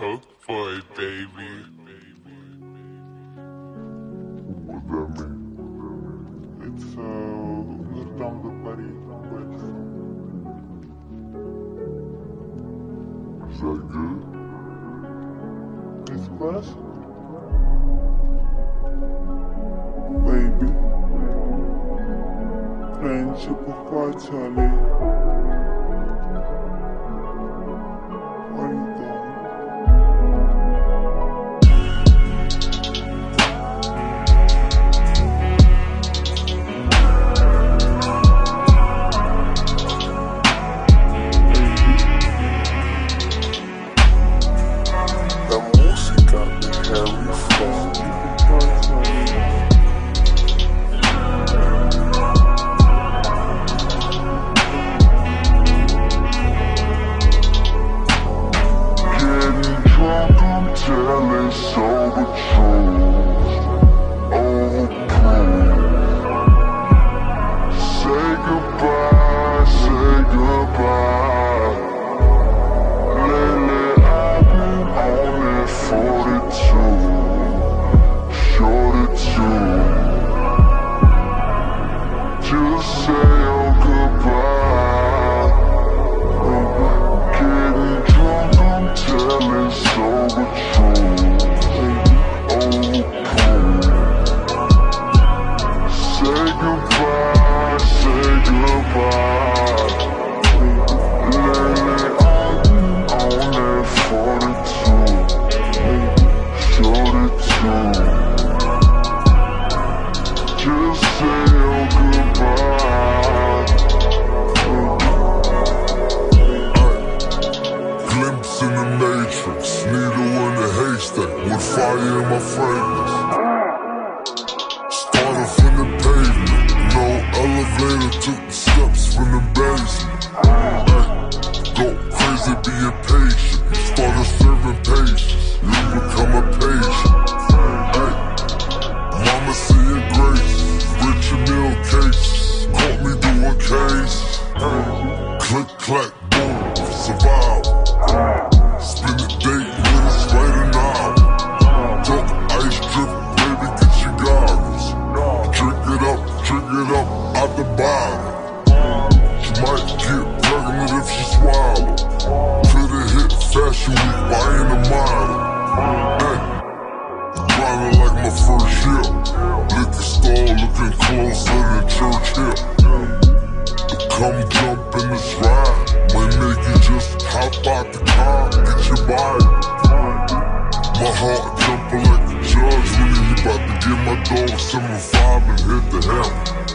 coke boy, baby. What that mean? It's little longer buddy with. Is that good? It's plus. Baby. Friendship pourquoi tu allais? What are you doing? La música de Harry Ford. Getting drunk, I'm telling sober truths. Oh, please. Say goodbye, say goodbye. Lately I've been on it 42, shorty too. Just say oh goodbye. Getting drunk, I'm telling sober truth. Oh, please. Say goodbye, say goodbye. Lately I've been on it 42, shorty too. Just say oh goodbye. Glimpse in the matrix, needle in the haystack, with fire in my fragrance. Started from the pavement, no elevator, took the steps from the basement. Go crazy being patient, started serving patience, you become a patient. Mama see your grace, rich and meal cases, caught me doing case. Click, clack, boom, survive. Spend the day with a spider now. Talk ice drip, baby, get your goggles. Drink it up, out the bottle. She might get pregnant if she swallow. Could've hit fashion week buying a model. Grinding like my first year. Liquor store looking closer than church here. Come jump in this ride. Might make you just hop out the car, get your body. My heart jumping like a judge when he about to give my dog 7-5 and hit the hammer.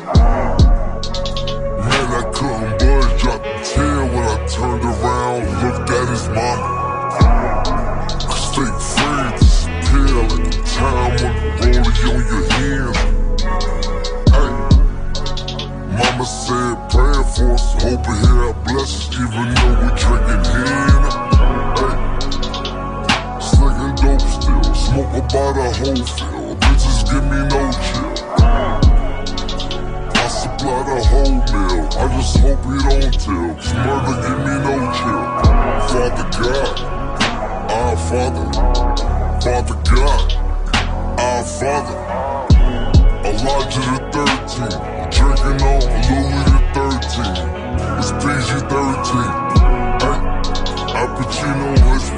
Man, I couldn't budge, dropped the tear when I turned around, looked at his mama. Stay free, disappear like the time when the rollie on your hands. Ay. Mama said praying for us, hoping here I bless us, even though we drinking Henny. Ay. Slinging dope still, smoke about a whole field, bitches give me no chill. I supply the whole meal, I just hope he don't tell, 'cause murder give me no chill. Father God, our Father, Father God, our Father. Elijah the 13, drinking on Louis the 13. It's PG-13. Al Pacino, his